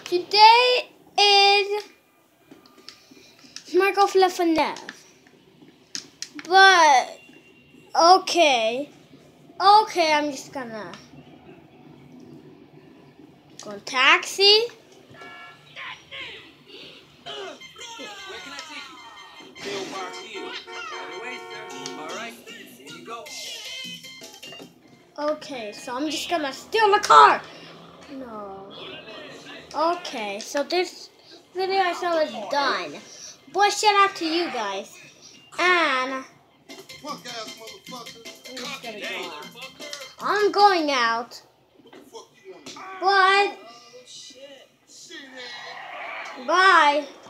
Today is Marco FNAF. But okay, I'm just gonna go on taxi. Where can I take you? Pillbox here. Right away, sir. All right, here you go. Okay, so I'm just gonna steal the car. No. Okay, so this video I saw is done. Boy, shout out to you guys. And I'm going out. But bye.